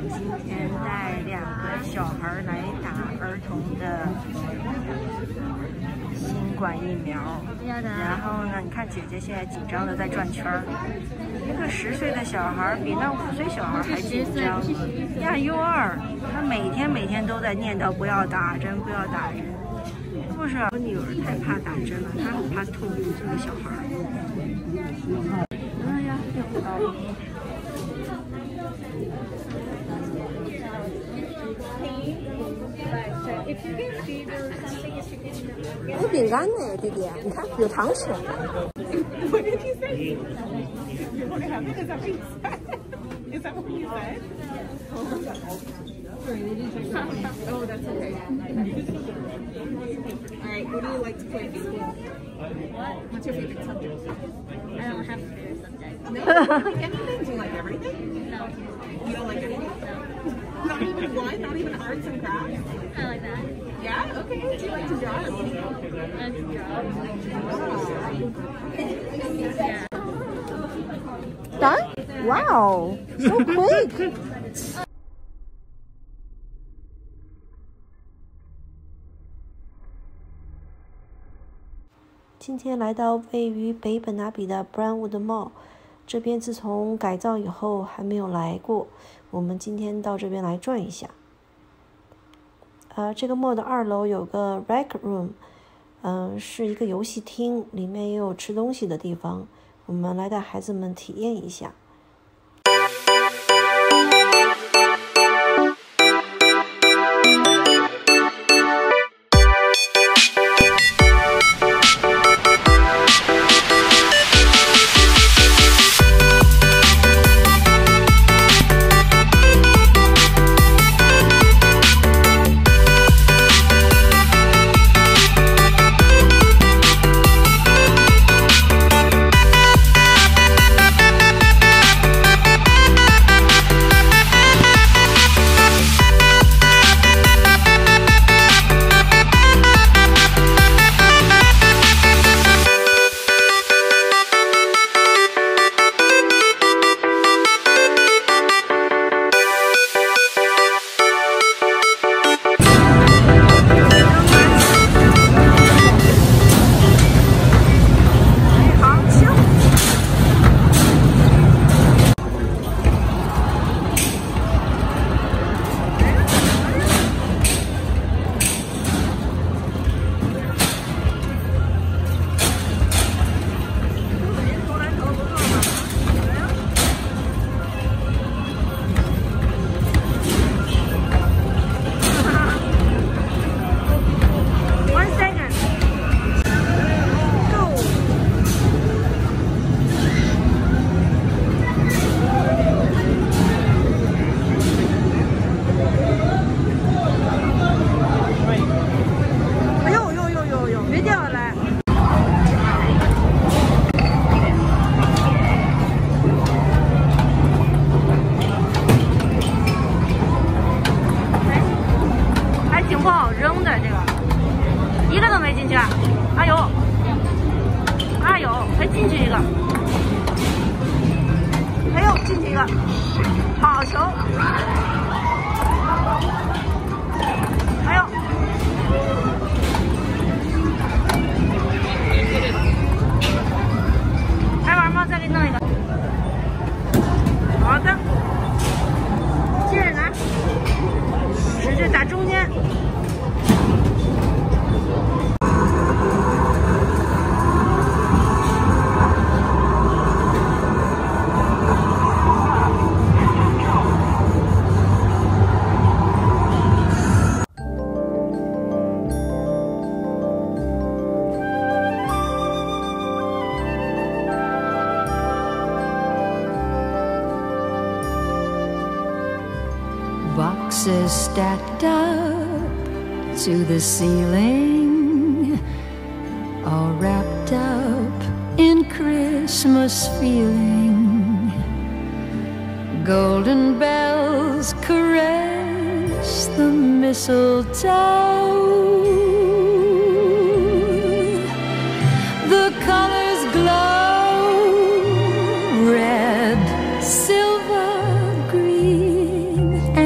今天带2个小孩来打儿童的新冠疫苗。然后呢，你看姐姐现在紧张的在转圈儿。那个10岁的小孩比那5岁小孩还紧张。呀，U2，他每天都在念叨不要打针，不要打针。是不是？我女儿太怕打针了，她很怕痛，这个小孩。哎呀，又到了。 有饼干呢，弟弟，你看有糖吃。 What did you say? You want to have it? Is that what you said? Is that what you said? Oh, that's okay. All right, who do you like to play in school? What? What's your favorite subject? I don't have a favorite subject. No, you don't like anything. Do you like everything? No. You don't like anything? No. Not even one? Not even arts and crafts? I like that. Yeah? Okay. Do you like to draw? I like to draw. Yeah. Done? Wow, so quick. 今天来到位于北本拿比的 Brownwood Mall， 这边自从改造以后还没有来过，我们今天到这边来转一下。这个 mall 的2楼有个 Rec Room， 是一个游戏厅，里面也有吃东西的地方，我们来带孩子们体验一下。好球！还有，还玩吗？再给你弄一个。好的，接着拿，使劲打中间。 Boxes stacked up to the ceiling, all wrapped up in Christmas feeling. Golden bells caress the mistletoe. The colors glow, red, silver, green,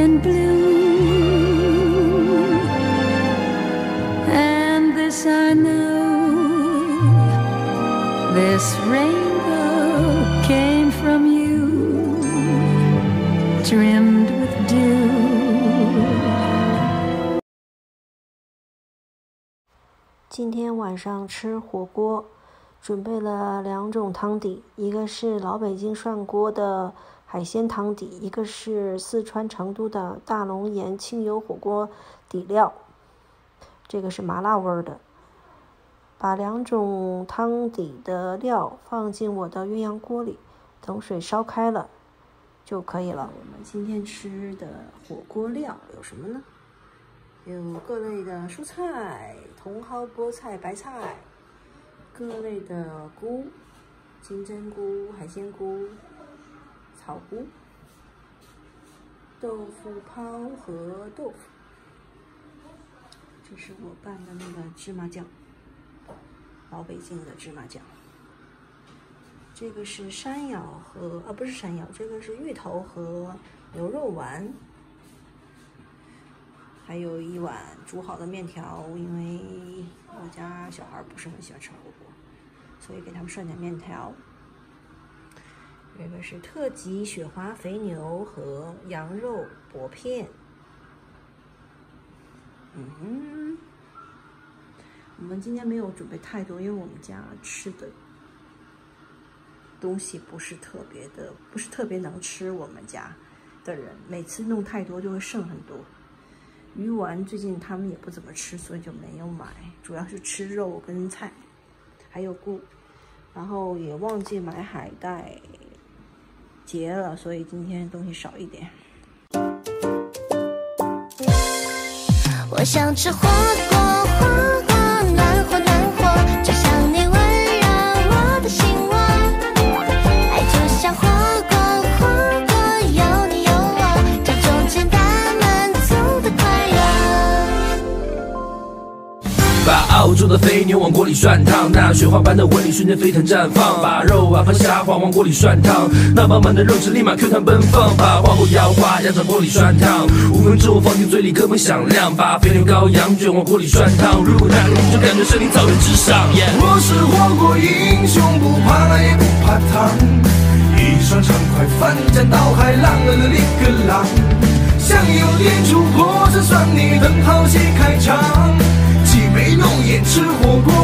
this rainbow came from you, trimmed with dew. 今天晚上吃火锅，准备了2种汤底，一个是老北京涮锅的海鲜汤底，一个是四川成都的大龙盐清油火锅底料，这个是麻辣味的。把2种汤底的料放进我的鸳鸯锅里，等水烧开了就可以了。我们今天吃的火锅料有什么呢？有各类的蔬菜，茼蒿、菠菜、白菜，各类的菇，金针菇、海鲜菇、草菇，豆腐泡和豆腐。这是我拌的那个芝麻酱，老北京的芝麻酱。这个是山药和不是山药，这个是芋头和牛肉丸。还有1碗煮好的面条，因为我家小孩不是很喜欢吃火锅，所以给他们涮点面条。这个是特级雪花肥牛和羊肉薄片。我们今天没有准备太多，因为我们家吃的东西不是特别能吃，我们家的人每次弄太多就会剩很多。鱼丸最近他们也不怎么吃，所以就没有买，主要是吃肉跟菜，还有菇，然后也忘记买海带结了，所以今天东西少一点。 我想吃火锅，火锅暖和暖和，就像你温热我的心窝，爱就像火锅，火锅有你有我，这种简单满足的快乐。 把澳洲的肥牛往锅里涮烫，那雪花般的纹理瞬间飞腾绽放。把肉和虾黄往锅里涮烫，那饱满的肉质立马 Q 弹奔放。把花后摇滑压在锅里涮烫，5分之后放进嘴里，歌声响亮。把肥牛羔羊卷往锅里涮烫，入口难入，就感觉身临草原之上。 我是火锅英雄，不怕辣也不怕烫，一双畅快翻江倒海，浪了一个浪。香油点出火，这算你等好戏开场。鸡眉浓眼吃火锅，